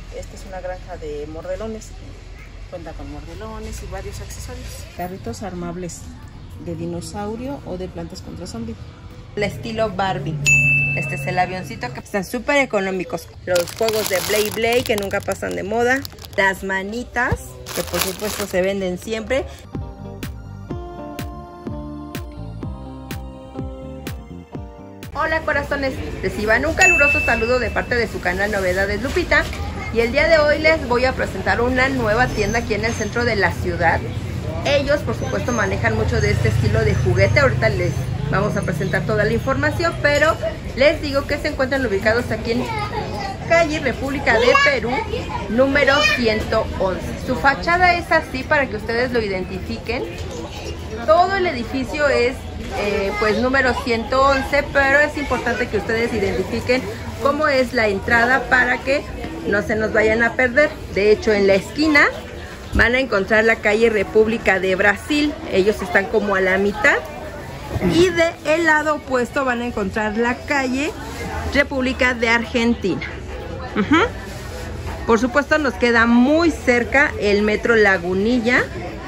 Esta es una granja de mordelones. Cuenta con mordelones y varios accesorios. Carritos armables de dinosaurio o de plantas contra zombie. El estilo Barbie. Este es el avioncito que están súper económicos. Los juegos de Blay Blay que nunca pasan de moda. Las manitas que por supuesto se venden siempre. Hola corazones, reciban un caluroso saludo de parte de su canal Novedades Lupita. Y el día de hoy les voy a presentar una nueva tienda aquí en el centro de la ciudad. Ellos por supuesto manejan mucho de este estilo de juguete. Ahorita les vamos a presentar toda la información, pero les digo que se encuentran ubicados aquí en calle República de Perú, número 111. Su fachada es así para que ustedes lo identifiquen. Todo el edificio es pues número 111, pero es importante que ustedes identifiquen cómo es la entrada para que no se nos vayan a perder. De hecho, en la esquina van a encontrar la calle República de Brasil. Ellos están como a la mitad. Y del lado opuesto van a encontrar la calle República de Argentina. Por supuesto nos queda muy cerca el metro Lagunilla,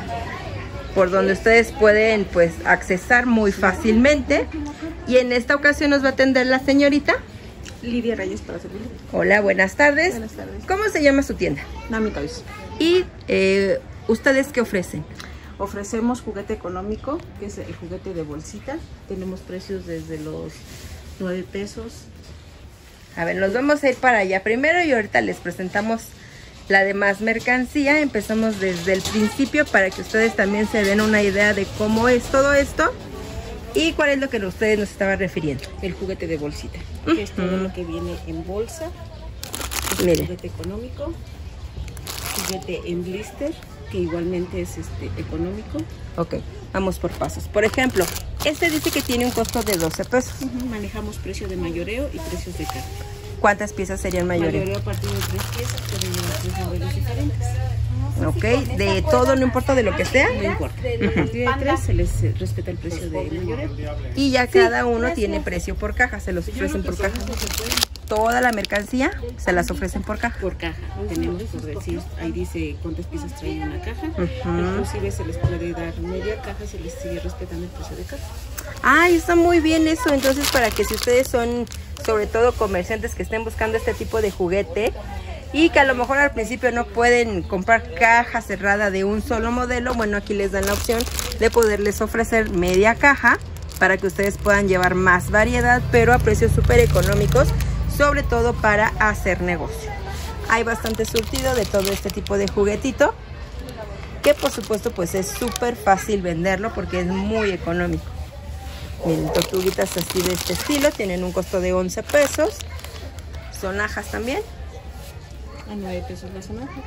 por donde ustedes pueden pues accesar muy fácilmente. Y en esta ocasión nos va a atender la señorita Lidia Reyes para servirle. Hola, buenas tardes. Buenas tardes. ¿Cómo se llama su tienda? Nami Toys. Y ¿ustedes qué ofrecen? Ofrecemos juguete económico, que es el juguete de bolsita. Tenemos precios desde los 9 pesos. A ver, nos vamos a ir para allá primero y ahorita les presentamos la demás mercancía. Empezamos desde el principio para que ustedes también se den una idea de cómo es todo esto y cuál es lo que ustedes nos estaban refiriendo. El juguete de bolsita, que es todo lo que viene en bolsa. Mire. Juguete económico, juguete en blister, que igualmente es económico. Ok, vamos por pasos. Por ejemplo, este dice que tiene un costo de 12 pesos. Manejamos precio de mayoreo y precios de carga. ¿Cuántas piezas serían mayoreo? Mayoreo a partir de 3 piezas, pueden llevar 3 modelos diferentes. Ok, de todo, no importa de lo que sea. No importa. A partir de 3 se les respeta el precio de mayoreo. Y ya cada uno tiene precio por caja, se los ofrecen por caja. Toda la mercancía se las ofrecen por caja. Por caja. Tenemos, por decir, ahí dice cuántas piezas trae una caja. Inclusive se les puede dar media caja, se les sigue respetando el precio de caja. Ay, está muy bien eso. Entonces, para que si ustedes son, sobre todo comerciantes que estén buscando este tipo de juguete y que a lo mejor al principio no pueden comprar caja cerrada de un solo modelo, bueno, aquí les dan la opción de poderles ofrecer media caja para que ustedes puedan llevar más variedad, pero a precios súper económicos, sobre todo para hacer negocio. Hay bastante surtido de todo este tipo de juguetito, que por supuesto pues es súper fácil venderlo porque es muy económico. Miren, tortuguitas así de este estilo, tienen un costo de 11 pesos. Sonajas también. A 9 pesos la sonaja.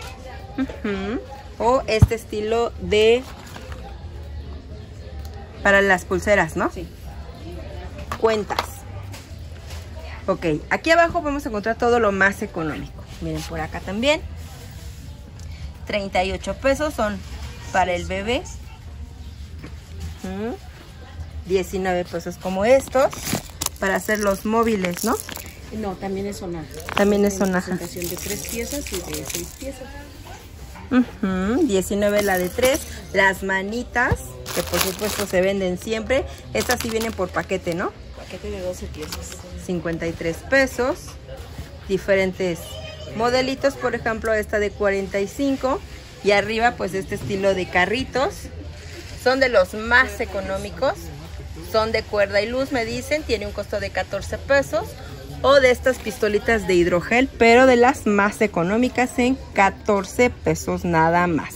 O este estilo de... para las pulseras, ¿no? Sí. Cuentas. Ok, aquí abajo vamos a encontrar todo lo más económico. Miren, por acá también. 38 pesos son para el bebé. 19 pesos como estos para hacer los móviles, ¿no? No, también es sonaja. También es sonaja. Presentación de 3 piezas y de 6 piezas. 19 la de 3. Las manitas, que por supuesto se venden siempre. Estas sí vienen por paquete, ¿no? Paquete de 12 piezas. 53 pesos. Diferentes modelitos, por ejemplo esta de 45. Y arriba pues este estilo de carritos. Son de los más económicos. Son de cuerda y luz, me dicen. Tiene un costo de 14 pesos. O de estas pistolitas de hidrogel, pero de las más económicas en 14 pesos nada más.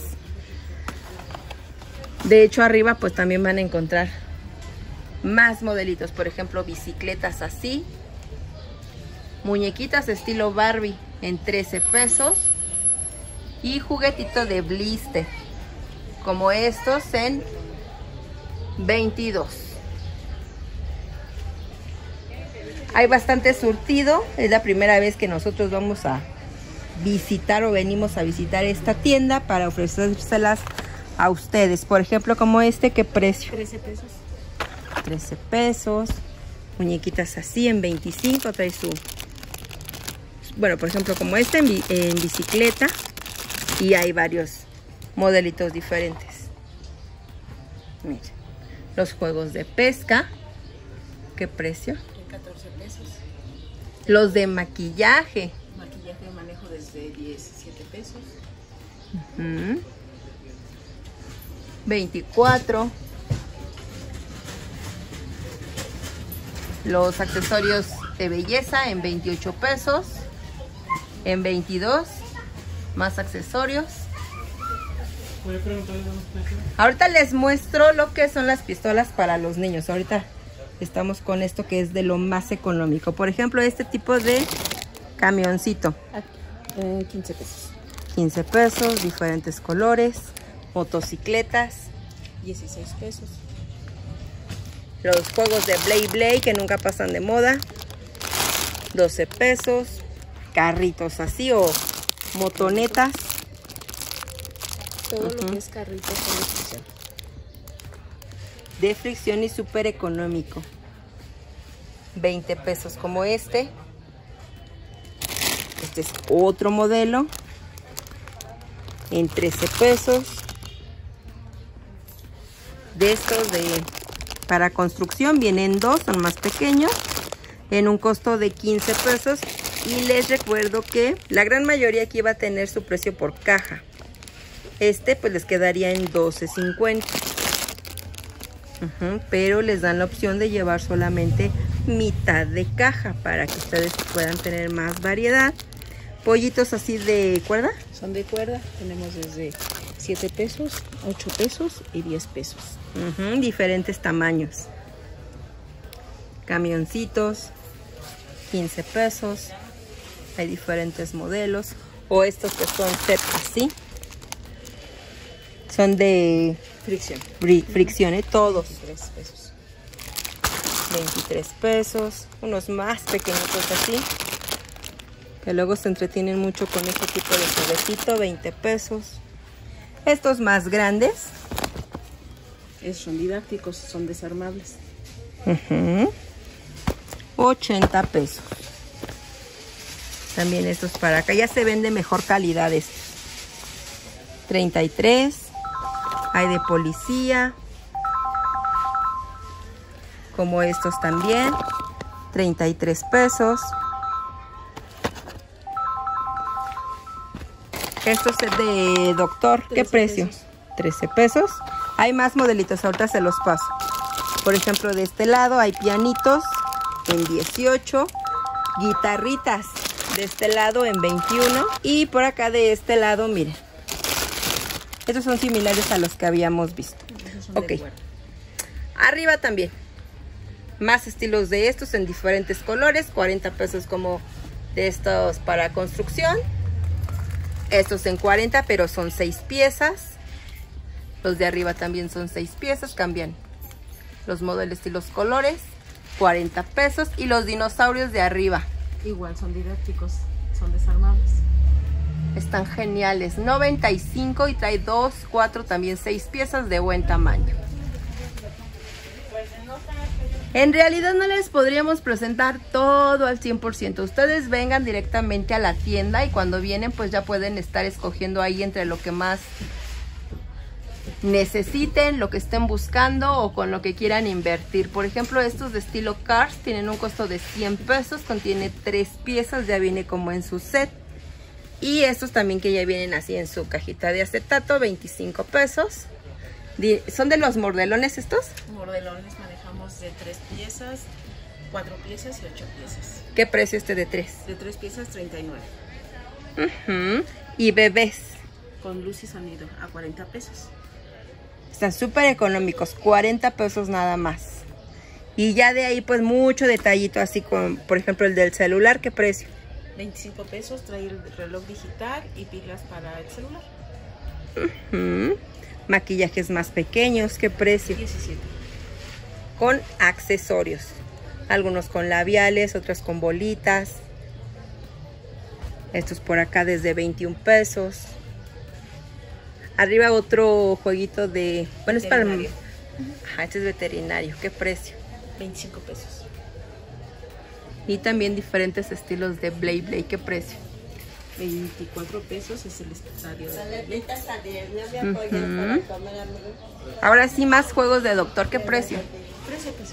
De hecho arriba pues también van a encontrar más modelitos. Por ejemplo, bicicletas así. Muñequitas estilo Barbie en 13 pesos. Y juguetito de blister, como estos, en 22. Hay bastante surtido. Es la primera vez que nosotros vamos a visitar o venimos a visitar esta tienda para ofrecérselas a ustedes. Por ejemplo, como este, ¿qué precio? 13 pesos. 13 pesos. Muñequitas así en 25. Trae su bueno, por ejemplo, como este en bicicleta. Y hay varios modelitos diferentes. Miren, los juegos de pesca. ¿Qué precio? 14 pesos. Los de maquillaje. Maquillaje de manejo desde 17 pesos. 24. Los accesorios de belleza en 28 pesos. En 22. Más accesorios. Ahorita les muestro lo que son las pistolas para los niños. Ahorita estamos con esto que es de lo más económico. Por ejemplo, este tipo de camioncito. 15 pesos. 15 pesos, diferentes colores. Motocicletas. 16 pesos. Los juegos de Blay Blay que nunca pasan de moda. 12 pesos. Carritos así o motonetas. Todo lo que es carritos son de fricción. De fricción y súper económico. 20 pesos como este. Este es otro modelo. En 13 pesos. De estos para construcción vienen dos, son más pequeños. En un costo de 15 pesos. Y les recuerdo que la gran mayoría aquí va a tener su precio por caja. Este pues les quedaría en $12.50. Pero les dan la opción de llevar solamente mitad de caja para que ustedes puedan tener más variedad. Pollitos así de cuerda. Son de cuerda. Tenemos desde 7 pesos, 8 pesos y 10 pesos. Diferentes tamaños. Camioncitos. 15 pesos. Hay diferentes modelos. O estos que son set así. Son de fricción. Fricción, todos. 23 pesos. 23 pesos. Unos más pequeñitos así. Que luego se entretienen mucho con este tipo de juguetito. 20 pesos. Estos más grandes. Esos son didácticos, son desarmables. 80 pesos. También estos para acá. Ya se ven de mejor calidad estos. 33. Hay de policía. Como estos también. 33 pesos. Estos es de doctor. ¿Qué precio? 13 pesos. Hay más modelitos. Ahorita se los paso. Por ejemplo, de este lado hay pianitos en 18. Guitarritas de este lado en 21. Y por acá de este lado, miren. Estos son similares a los que habíamos visto. Ok. Arriba también. Más estilos de estos en diferentes colores. 40 pesos como de estos para construcción. Estos en 40, pero son 6 piezas. Los de arriba también son 6 piezas. Cambian los modelos y los colores. 40 pesos. Y los dinosaurios de arriba. Igual son didácticos, son desarmables. Están geniales. 95 y trae 2, 4, también 6 piezas de buen tamaño. En realidad no les podríamos presentar todo al 100%. Ustedes vengan directamente a la tienda y cuando vienen pues ya pueden estar escogiendo ahí entre lo que más necesiten, lo que estén buscando o con lo que quieran invertir. Por ejemplo, estos de estilo Cars tienen un costo de 100 pesos, contiene 3 piezas, ya viene como en su set. Y estos también que ya vienen así en su cajita de acetato, 25 pesos. ¿Son de los mordelones estos? Mordelones manejamos de 3 piezas, 4 piezas y 8 piezas. ¿Qué precio este de 3? De 3 piezas, 39. Y bebés. Con luz y sonido, a 40 pesos. Están súper económicos, 40 pesos nada más. Y ya de ahí pues mucho detallito así con, por ejemplo, el del celular, ¿qué precio? 25 pesos, trae el reloj digital y pilas para el celular. Maquillajes más pequeños, ¿qué precio? 17. Con accesorios. Algunos con labiales, otros con bolitas. Estos por acá desde 21 pesos. Arriba otro jueguito de... Bueno, es para... Ajá, este es veterinario. ¿Qué precio? 25 pesos. Y también diferentes estilos de Blay Blay. ¿Qué precio? 24 pesos es el estadio de Ahora sí, más juegos de doctor. ¿Qué precio? 13 pesos.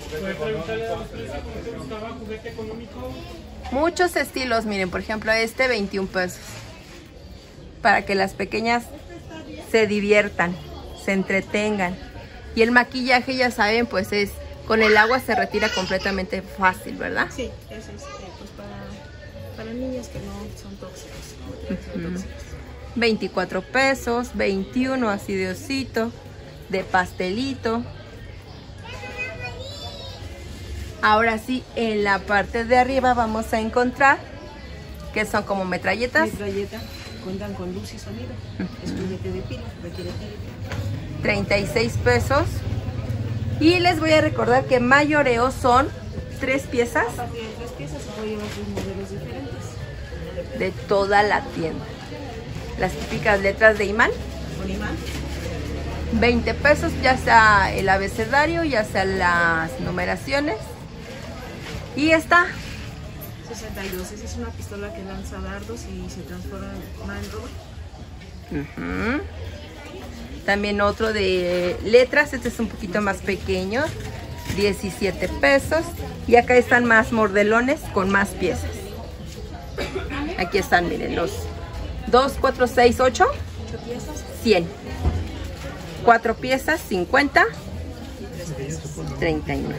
Muchos estilos, miren, por ejemplo, este 21 pesos. Para que las pequeñas se diviertan, se entretengan. Y el maquillaje, ya saben, pues es con el agua se retira completamente fácil, ¿verdad? Sí, eso es pues para niñas que no son tóxicos. 24 pesos, 21 así de osito, de pastelito. Ahora sí, en la parte de arriba vamos a encontrar que son como metralletas. Metralleta, cuentan con luz y sonido. Es juguete de pila, requiere pila. 36 pesos. Y les voy a recordar que mayoreo son 3 piezas. A partir de 3 piezas se puede llevar 3 modelos diferentes. De toda la tienda. Las típicas letras de imán. Con imán. 20 pesos, ya sea el abecedario, ya sea las numeraciones. Y esta 62, esa es una pistola que lanza dardos y se transforma en robot. También otro de letras, este es un poquito más pequeño, 17 pesos. Y acá están más mordelones con más piezas. Aquí están, miren, los 2, 4, 6, 8, 8 piezas, 100. 4 piezas, 50, 39.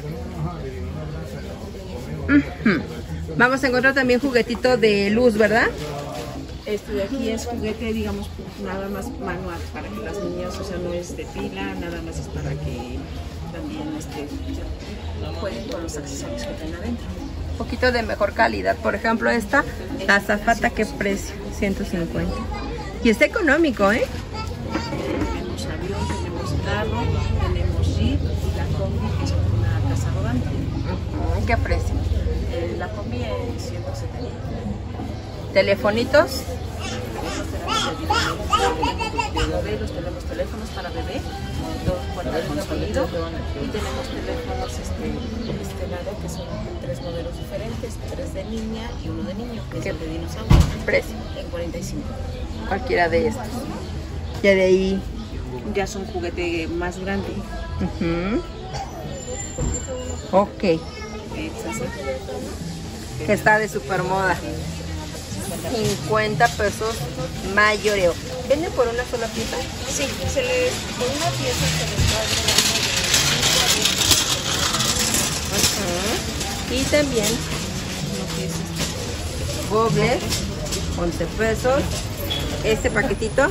Vamos a encontrar también juguetito de luz, ¿verdad? Este de aquí es juguete, digamos, nada más manual para que las niñas, o sea, no es de pila, nada más es para que también jueguen con los accesorios que traen adentro. Un poquito de mejor calidad. Por ejemplo, esta, la azafata, ¿qué precio? 150. Y está económico, ¿eh? Tenemos avión, tenemos carro, tenemos jeep y la combi, que es una casa rodante. ¿Qué precio? La combi en 170. Telefonitos. Modelos, tenemos teléfonos para bebé, todos cuentan con sonido, y tenemos teléfonos de este lado que son 3 modelos diferentes, 3 de niña y 1 de niño, que es el de dinosaurio. Precio. En 45. Cualquiera de estos. Ya de ahí. Ya es un juguete más grande. Ok. Es así. Que está de super moda. 50 pesos mayoreo. ¿Venden por una sola pieza? Sí, por una pieza se les va a Y también lo que es gobles, 11 pesos. Este paquetito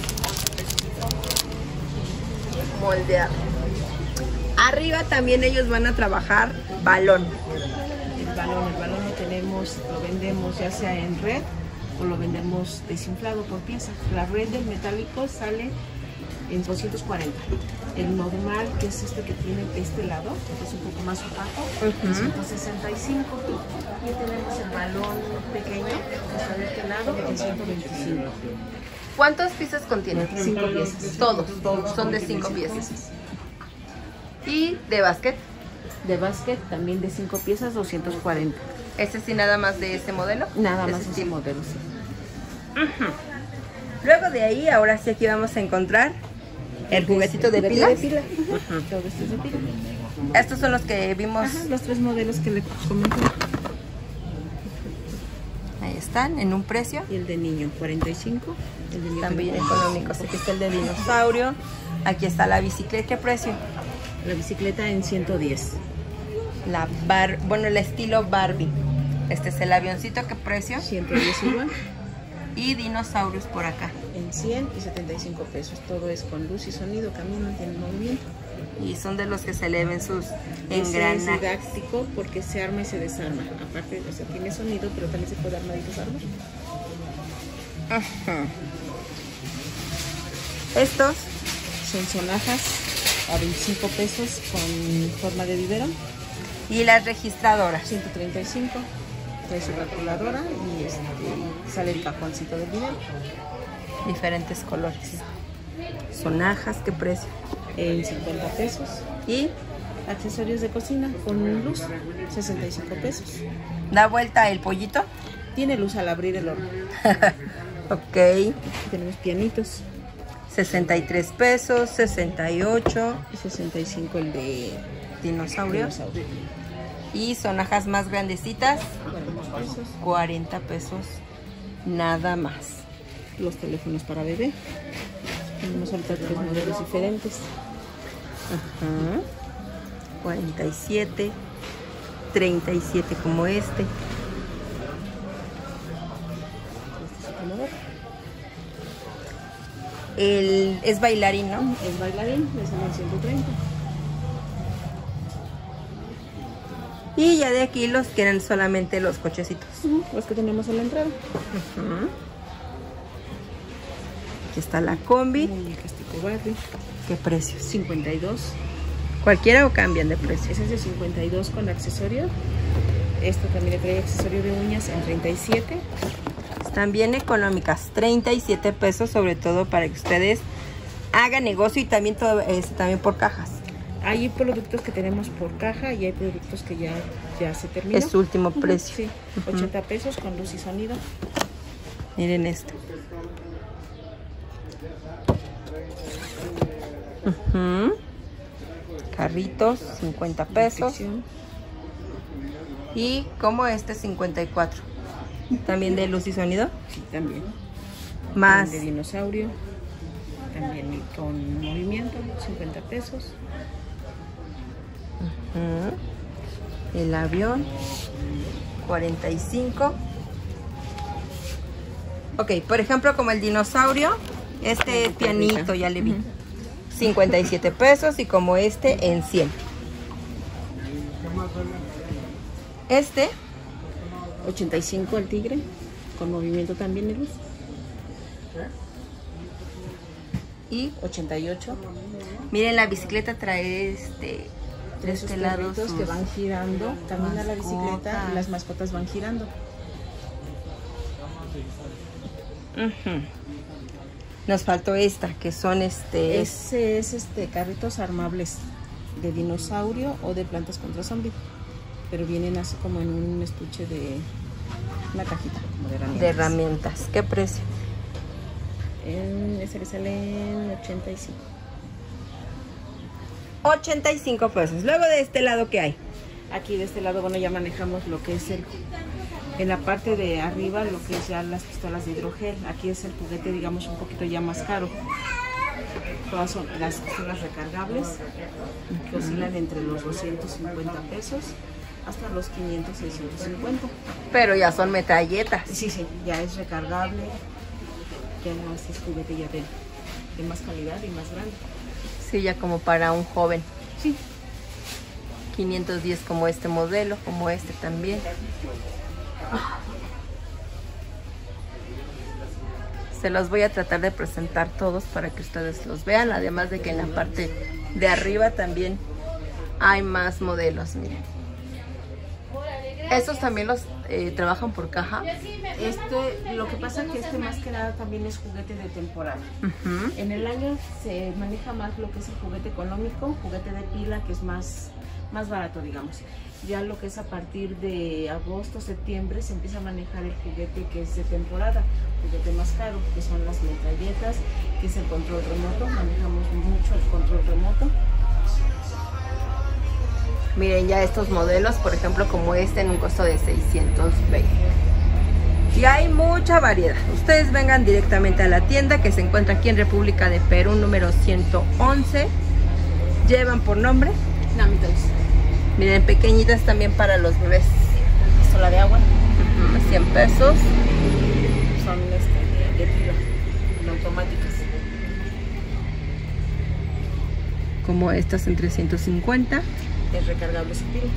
moldeado. Arriba también ellos van a trabajar balón. el balón lo tenemos, lo vendemos ya sea en red o lo vendemos desinflado por pieza. La red del metálico sale en 240. El normal, que es este que tiene este lado, que es un poco más opaco, 165. Y tenemos el balón pequeño, que está de este lado, en 125. ¿Cuántas piezas contiene? 5 piezas. Todos son de 5 piezas. Y de básquet. De básquet también de 5 piezas, 240. ¿Este sí nada más de ese modelo? Nada más ese ese modelo, sí. Luego de ahí, ahora sí aquí vamos a encontrar el juguetito de pilas. Todo esto es de pila. Estos son los que vimos. Ajá, los 3 modelos que le comenté. Ahí están, en un precio. Y el de niño, 45. El de niño también económico. Aquí está el de dinosaurio. Aquí está la bicicleta. ¿Qué precio? La bicicleta en 110. Bueno, el estilo Barbie. Este es el avioncito. ¿Qué precio? 110 igual. Y dinosaurios por acá. En 100 y 75 pesos. Todo es con luz y sonido, caminan, tienen movimiento. Y son de los que se le ven sus Es engranajes. didáctico porque se arma y se desarma. Aparte, o sea, tiene sonido, pero también se puede armar y desarmar. Estos son sonajas a 25 pesos con forma de biberón. Y las registradoras. 135. Trae su calculadora y sale el cajoncito del biberón. Diferentes colores. Sonajas, ¿qué precio? En 50 pesos. Y Accesorios de cocina con luz, 65 pesos. Da vuelta el pollito. Tiene luz al abrir el horno. Ok. Aquí tenemos pianitos. 63 pesos, 68. Y 65 el de Dinosaurio. Y sonajas más grandecitas, 40 pesos. 40 pesos nada más. Los teléfonos para bebé. Tenemos ahorita 3 modelos diferentes. Ajá. 47, 37 como este. Este es otro modelo. Es bailarín, ¿no? El bailarín, le salen 130. Y ya de aquí los quieren solamente los cochecitos. Los que tenemos en la entrada. Aquí está la combi. Muñecas tipo Barbie. ¿Qué precios? 52. ¿Cualquiera o cambian de precio? Ese es de 52 con accesorio. Esto también le trae accesorio de uñas en 37. Están bien económicas, 37 pesos, sobre todo para que ustedes hagan negocio y también todo también por cajas. Hay productos que tenemos por caja y hay productos que ya se terminó. Es su último precio. Sí, 80 pesos con luz y sonido. Miren esto. Carritos, 50 pesos. Ficción. Y como este, 54. También de luz y sonido. Sí, también. Más. De dinosaurio. También con movimiento, 50 pesos. El avión, 45. Ok, por ejemplo, como el dinosaurio, este pianito ya le vi. 57 pesos y como este en 100. Este 85 el tigre, con movimiento también de luz. y 88. miren, la bicicleta trae de Esos este lado perritos que van girando, también a la bicicleta y las mascotas van girando. Nos faltó esta, que son Ese es carritos armables de dinosaurio o de plantas contra zombie, pero vienen así como en un estuche de una cajita como de herramientas. ¿Qué precio? Ese le sale en 85. 85 pesos. Luego de este lado, ¿qué hay? Aquí de este lado, bueno, ya manejamos lo que es en la parte de arriba, lo que es ya las pistolas de hidrogel. Aquí es el juguete, digamos, un poquito ya más caro. Todas son las pistolas recargables, que oscilan entre los 250 pesos hasta los 500, 650. Pero ya son metralletas. Sí, ya es recargable. Ya no es juguete ya de más calidad y más grande. Sí, ya como para un joven. Sí. 510 como este modelo, como este también. Se los voy a tratar de presentar todos para que ustedes los vean. Además de que en la parte de arriba también hay más modelos, miren. ¿Estos también los trabajan por caja? Lo que pasa es que más que nada también es juguete de temporada. En el año se maneja más lo que es el juguete económico, juguete de pila, que es más barato, digamos. Ya lo que es a partir de agosto, septiembre, se empieza a manejar el juguete que es de temporada, juguete más caro, que son las metralletas, que es el control remoto. Manejamos mucho el control remoto. Miren ya estos modelos, por ejemplo, como este en un costo de 620. Y hay mucha variedad. Ustedes vengan directamente a la tienda que se encuentra aquí en República de Perú, número 111. Llevan por nombre Namitos. Miren, pequeñitas también para los bebés. Pistola de agua. 100 pesos. Son de pila, automáticas. Como estas en 350. Es recargable sin pila.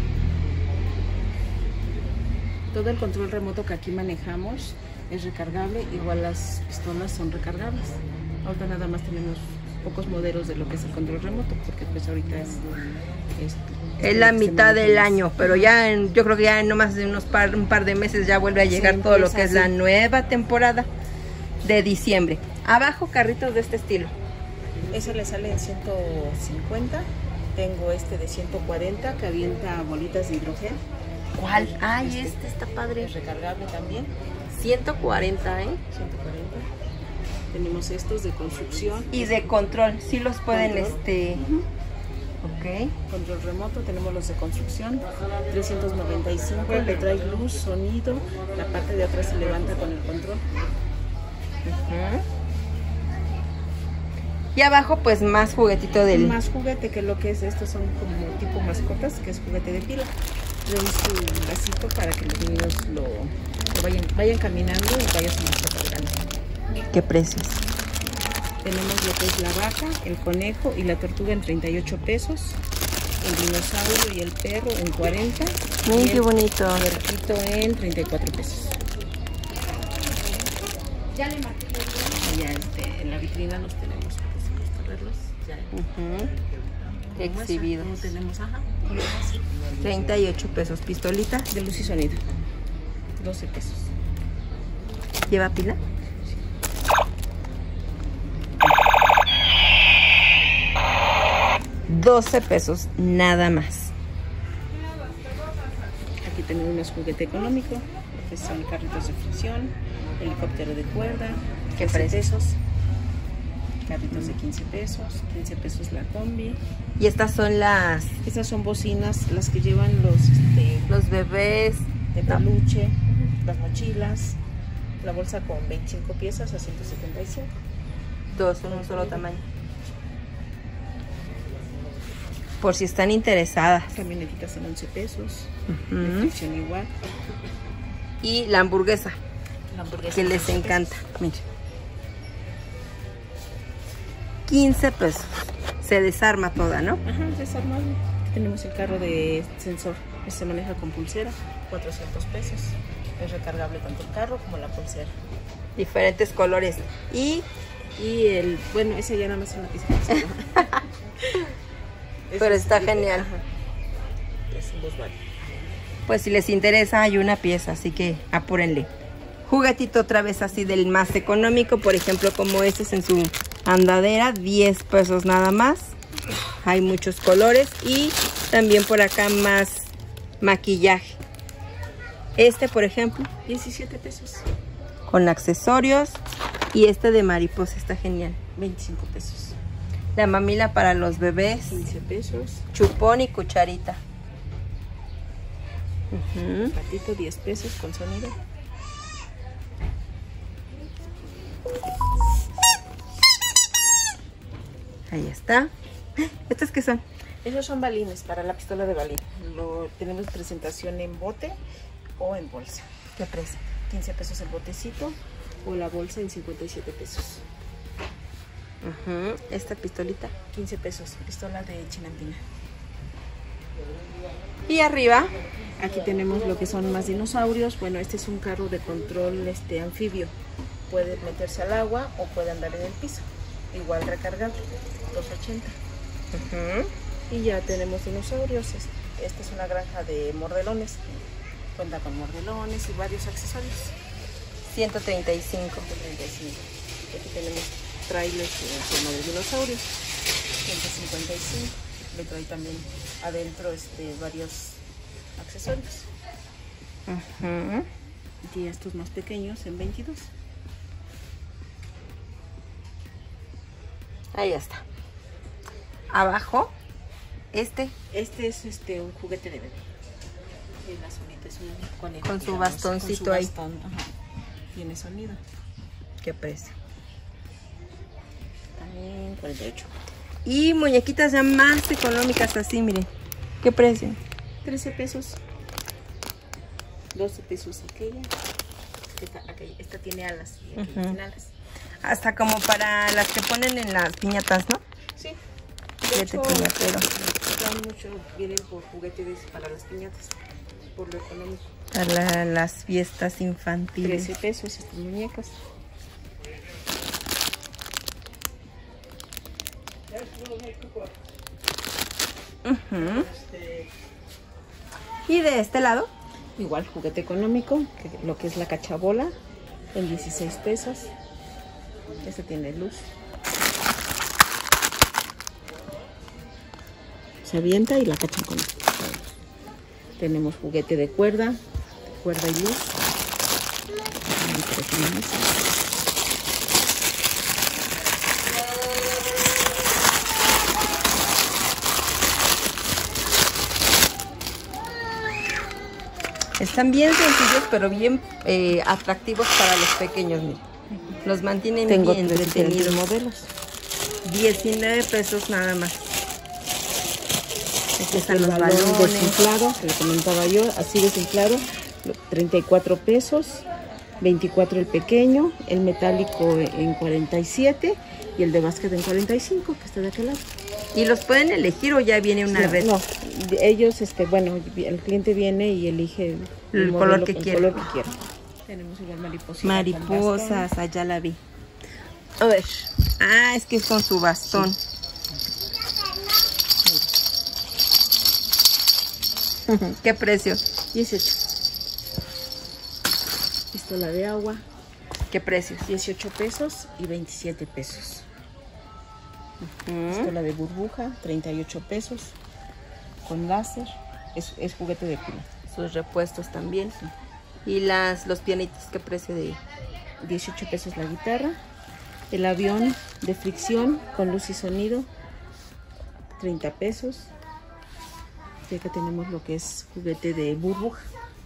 Todo el control remoto que aquí manejamos es recargable, igual las pistolas son recargables. Ahorita nada más tenemos pocos modelos de lo que es el control remoto, porque pues ahorita es la mitad del año, pero ya yo creo que ya en no más de un par de meses ya vuelve a llegar todo lo que es la nueva temporada de diciembre. Abajo carritos de este estilo. Ese le sale en 150. Tengo este de 140 que avienta bolitas de hidrogel. ¿Cuál? Ay, este está padre. Es recargable también. 140, ¿eh? 140. Tenemos estos de construcción. Y de control, sí los pueden, Control. Ok. Control remoto, tenemos los de construcción, 395, le trae luz, sonido, la parte de atrás se levanta con el control. Y abajo pues más juguetito del... Más juguete, que lo que es, estos son como tipo mascotas, que es juguete de pila. Traen su vasito para que los niños lo vayan caminando y vayan su mascota grande. ¿Qué precios? Tenemos lo que es la vaca, el conejo y la tortuga en 38 pesos. El dinosaurio y el perro en 40. Muy y qué bonito. El perrito en 34 pesos. Allá en la vitrina los tenemos, porque si gusta verlos, ya. Exhibidos. ¿Cómo tenemos? 38 pesos. Pistolita. De luz y sonido. 12 pesos. ¿Lleva pila? 12 pesos, nada más. Aquí tenemos juguete económico, que son carritos de fricción, helicóptero de cuerda, ¿Qué 15 precios? pesos. Carritos de 15 pesos la combi. Y estas son las... Estas son bocinas, las que llevan los bebés de peluche, las mochilas, la bolsa con 25 piezas a 175. Dos en un solo tamaño. Por si están interesadas. Camionetitas en 11 pesos, de fricción igual. Y la hamburguesa, La hamburguesa que en les 15 encanta. Mire. 15 pesos. Se desarma toda, ¿no? Ajá, desarmable. Aquí tenemos el carro de sensor. Se maneja con pulsera, 400 pesos. Es recargable tanto el carro como la pulsera. Diferentes colores. Y bueno, ese ya nada más es una pieza. pero está genial. Ajá. Es un Volkswagen. pues si les interesa hay una pieza, así que apúrenle. Juguetito otra vez así del más económico, por ejemplo como este es en su andadera, 10 pesos nada más. Hay muchos colores y también por acá más maquillaje. Este por ejemplo 17 pesos. con accesorios y este de mariposa está genial. 25 pesos. La mamila para los bebés, 15 pesos. chupón y cucharita. Patito 10 pesos con sonido. Ahí está. ¿Estos qué son? Esos son balines para la pistola de balín. Tenemos presentación en bote o en bolsa. ¿Qué precio? 15 pesos el botecito o la bolsa en 57 pesos. Esta pistolita. 15 pesos, pistola de chinantina. Y arriba, Aquí tenemos lo que son más dinosaurios. Bueno, este es un carro de control anfibio. Puede meterse al agua o puede andar en el piso. Igual recargable, 280. Y ya tenemos dinosaurios. Esta es una granja de mordelones. Cuenta con mordelones y varios accesorios. 135. 135. Aquí tenemos trailers en forma de dinosaurios. 155. Le trae también adentro varios accesorios. Y estos más pequeños en 22. Ahí está. Abajo, este Este es un juguete de bebé. El azulito es un conejo. Con su digamos, bastoncito con su ahí. bastón, ajá. Tiene sonido. ¿qué precio? También 48. Y muñequitas ya más económicas así, miren. ¿Qué precio? 13 pesos. 12 pesos aquella. Esta tiene alas. Y aquella tiene alas. Hasta como para las que ponen en las piñatas, ¿no? Sí. Juguete piñatero. Vienen por juguetes para las piñatas. Por lo económico. Para las fiestas infantiles. 13 pesos estas muñecas. Y de este lado, Igual juguete económico, lo que es la cachabola, en 16 pesos. Este tiene luz. Se avienta y la cachan con esto. Tenemos juguete de cuerda y luz. Están bien sencillos, pero bien atractivos para los pequeños, miren. Los mantienen bien entretenidos. Modelos. 19 pesos nada más. Aquí están los balones balones. desinflado, que le comentaba yo, así desinflado, 34 pesos, 24 el pequeño, el metálico en 47 y el de básquet en 45, que está de aquel lado. ¿Y los pueden elegir o ya viene una red? No, ellos, bueno, el cliente viene y elige el color que quiere. Tenemos igual maripositas. Mariposas, allá la vi. A ver. Ah, es que es con su bastón. Sí. ¿Qué precio? 18. Pistola de agua. ¿Qué precios? 18 pesos y 27 pesos. Pistola de burbuja, 38 pesos. Con láser. Es juguete de pila. Sus repuestos también. Sí. Y los pianitos, ¿qué precio de 18 pesos la guitarra. El avión de fricción con luz y sonido, 30 pesos. Y acá tenemos lo que es juguete de burbuja.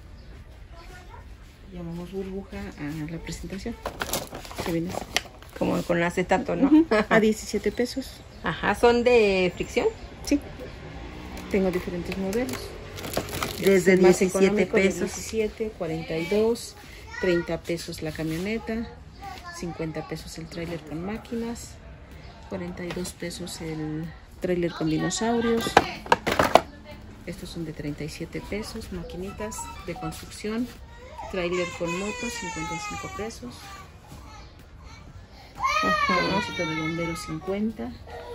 Llamamos burbuja a la presentación. Que viene así. Como con acetato, ¿no? A 17 pesos. Ajá, ¿son de fricción? Sí. Tengo diferentes modelos. Desde 17 pesos. 17, 42, 30 pesos la camioneta, 50 pesos el tráiler con máquinas, 42 pesos el tráiler con dinosaurios. Estos son de 37 pesos, maquinitas de construcción, tráiler con motos, 55 pesos. Bolsito de bomberos, 50.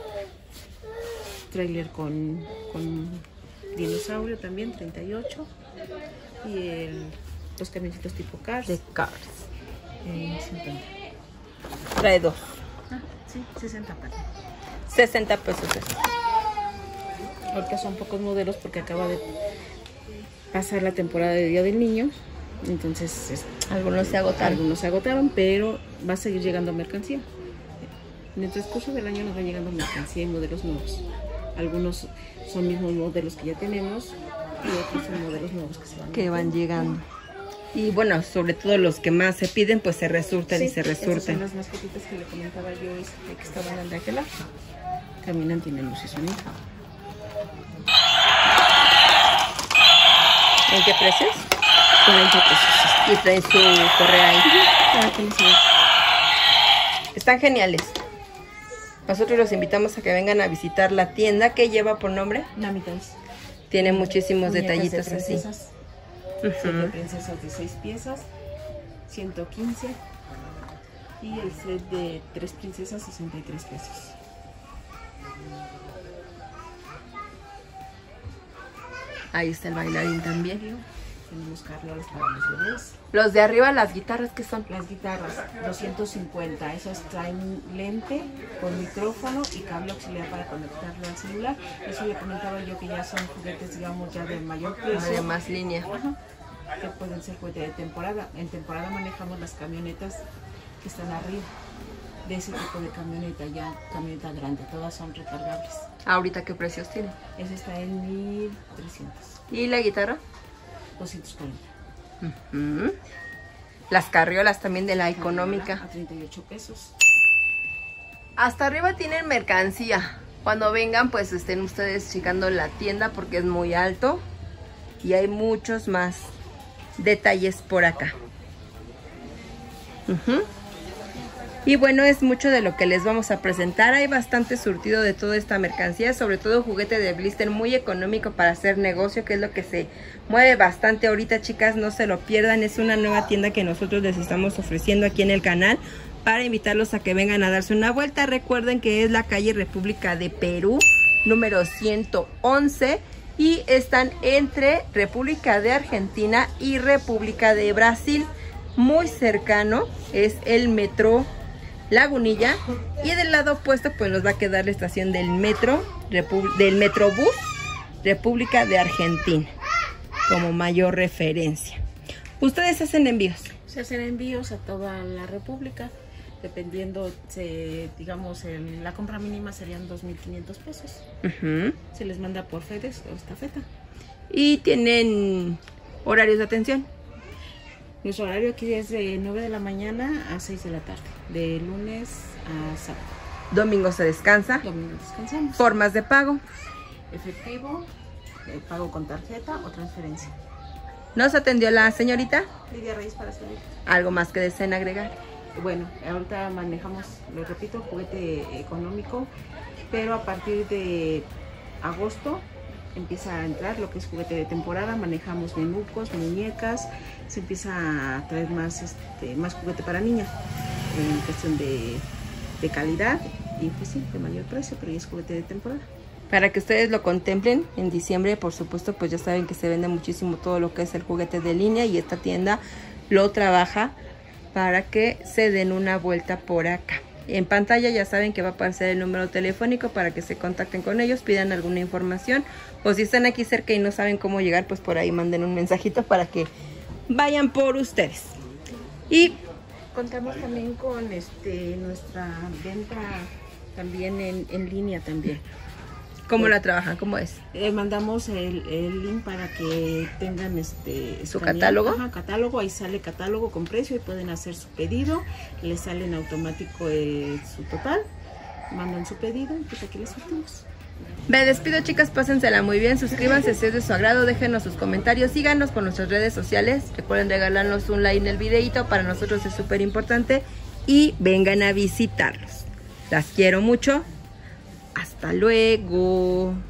Tráiler con dinosaurio también, 38. Y los camioncitos tipo Cars. De Cars. 50. Trae dos. Sí, 60 pesos. 60 pesos eso. Ahorita son pocos modelos porque acaba de pasar la temporada de Día del Niño. Entonces, algunos se agotaron. Algunos se agotaron, pero va a seguir llegando mercancía. En el transcurso del año nos va llegando mercancía y modelos nuevos. Algunos son mismos modelos que ya tenemos y otros son modelos nuevos que van llegando. Y bueno, sobre todo los que más se piden, pues se resurten, sí, y se resurten. Esas son las mascotitas que le comentaba yo que estaban al de aquel lado. Caminan, tienen luz y sonido. ¿En qué precios? 40 pesos. Y traen su correa ahí. Están geniales. Nosotros los invitamos a que vengan a visitar la tienda que lleva por nombre Nami Toys. Tiene muchísimos detallitos de así. De princesas de 6 piezas, 115. Y el set de 3 princesas, 63 pesos. Ahí está el bailarín también. Tenemos carriolas para los bebés. Los de arriba, las guitarras, ¿qué son? Las guitarras, 250. Esas traen lente con micrófono y cable auxiliar para conectarlo al celular. Eso le comentaba yo que ya son juguetes, digamos, ya de mayor precio. De más línea. Ajá. Que pueden ser juguetes de temporada. En temporada manejamos las camionetas que están arriba. De ese tipo de camioneta, ya camioneta grande. Todas son recargables. ¿Ahorita qué precios tiene? Esa está en 1300. ¿Y la guitarra? 240. Las carriolas también de la económica. A 38 pesos. Hasta arriba tienen mercancía. Cuando vengan, pues estén ustedes checando la tienda porque es muy alto. Y hay muchos más detalles por acá. Y bueno, es mucho de lo que les vamos a presentar. Hay bastante surtido de toda esta mercancía, sobre todo juguete de blister muy económico para hacer negocio, que es lo que se mueve bastante ahorita, chicas. No se lo pierdan, es una nueva tienda que nosotros les estamos ofreciendo aquí en el canal para invitarlos a que vengan a darse una vuelta. Recuerden que es la calle República de Perú, número 111, y están entre República de Argentina y República de Brasil. Muy cercano es el metro Lagunilla, y del lado opuesto pues nos va a quedar la estación del metro, del Metrobús República de Argentina, como mayor referencia. ¿Ustedes hacen envíos? Se hacen envíos a toda la República, dependiendo, digamos, la compra mínima serían 2.500 pesos. Se les manda por FedEx o estafeta. ¿Y tienen horarios de atención? Nuestro horario aquí es de 9 de la mañana a 6 de la tarde, de lunes a sábado. Domingo se descansa. Domingo descansamos. Formas de pago. Efectivo, pago con tarjeta o transferencia. ¿Nos atendió la señorita? Lidia Reyes para servir. ¿Algo más que deseen agregar? Bueno, ahorita manejamos, lo repito, juguete económico, pero a partir de agosto empieza a entrar lo que es juguete de temporada. Manejamos nenucos, muñecas, se empieza a traer más juguete para niñas en cuestión de calidad y pues sí, de mayor precio, pero ya es juguete de temporada. Para que ustedes lo contemplen, en diciembre, por supuesto, pues ya saben que se vende muchísimo todo lo que es el juguete de línea y esta tienda lo trabaja para que se den una vuelta por acá. En pantalla ya saben que va a aparecer el número telefónico para que se contacten con ellos, pidan alguna información o si están aquí cerca y no saben cómo llegar, pues por ahí manden un mensajito para que vayan por ustedes. Y contamos también con nuestra venta también en línea también. ¿Cómo la trabajan? ¿Cómo es? Mandamos el link para que tengan su catálogo. Ajá, catálogo, ahí sale catálogo con precio y pueden hacer su pedido, les sale en automático su total, mandan su pedido y pues aquí les surtimos. Me despido, chicas, pásensela muy bien, suscríbanse si es de su agrado, déjenos sus comentarios, síganos por nuestras redes sociales, recuerden regalarnos un like en el videito, para nosotros es súper importante y vengan a visitarlos. Las quiero mucho. Hasta luego.